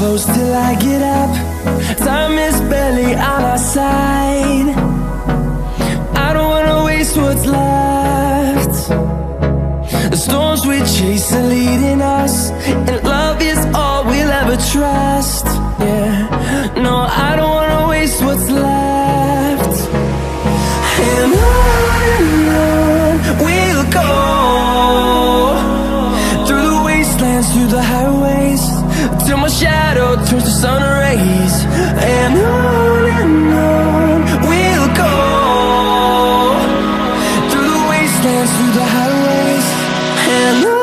close till I get up. Time is barely on our side. I don't wanna waste what's left. The storms we chase are leading us, and love is all we'll ever trust. Yeah, no, I don't wanna waste what's left. And on we'll go, through the wastelands, through the highways, till my shadow turns to sun rays. And on we'll go, through the wastelands, through the highways, and on we'll go.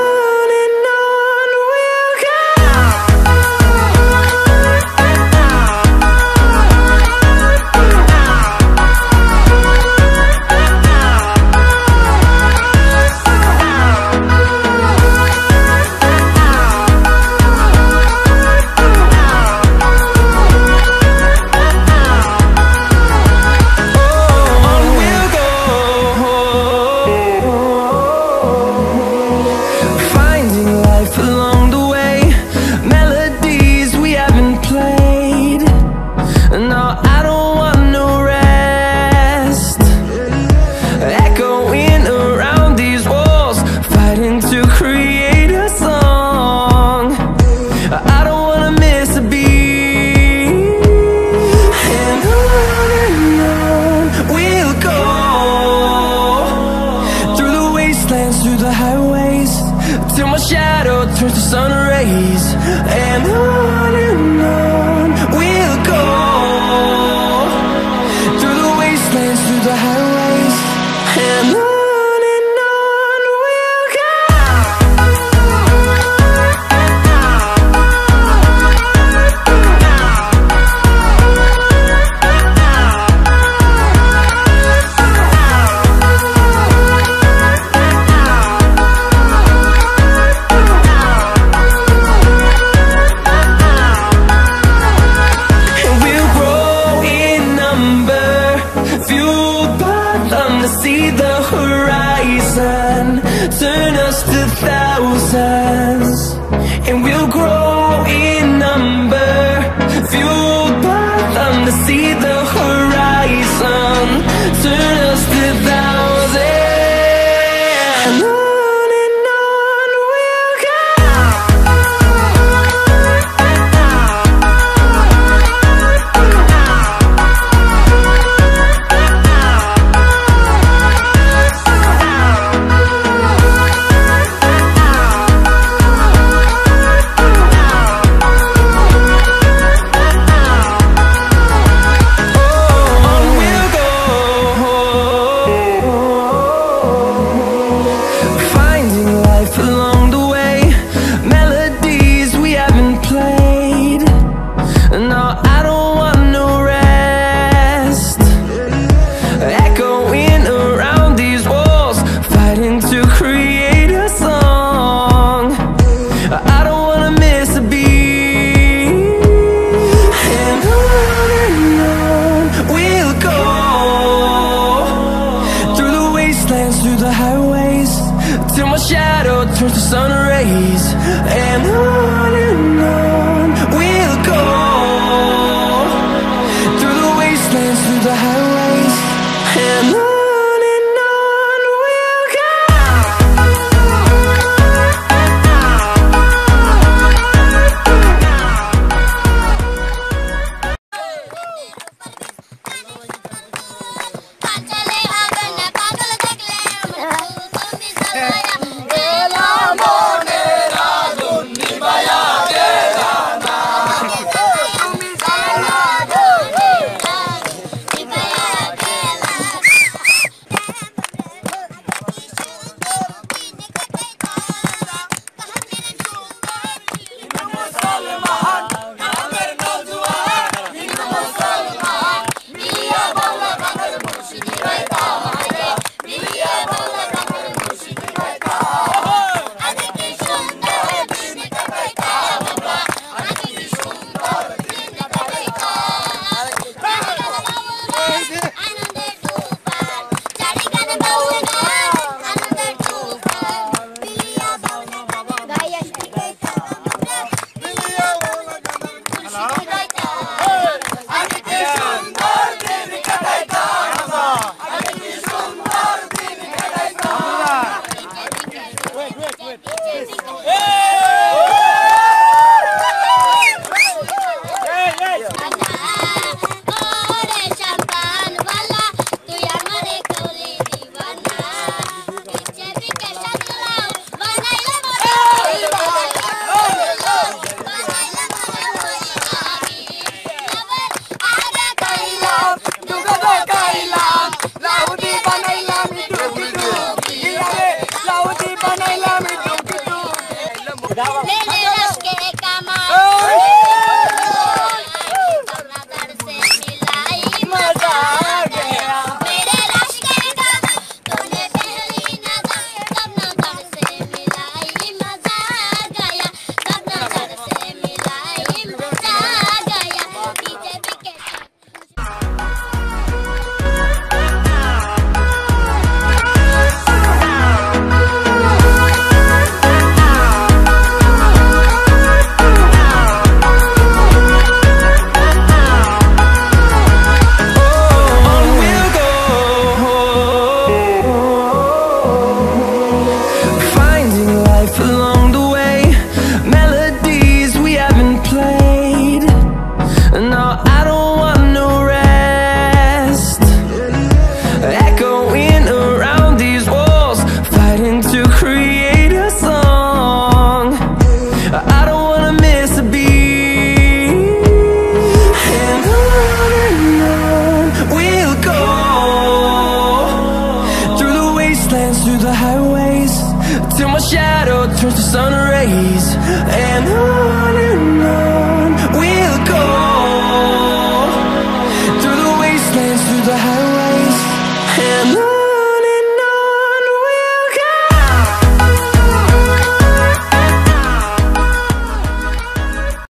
till my shadow turns to sun rays. And on